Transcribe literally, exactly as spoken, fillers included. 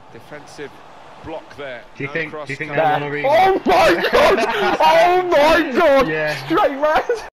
Defensive block there. Do you no think? cross Do you think coming. they'll want to read? Oh my god! Oh my god! Yeah. Straight round!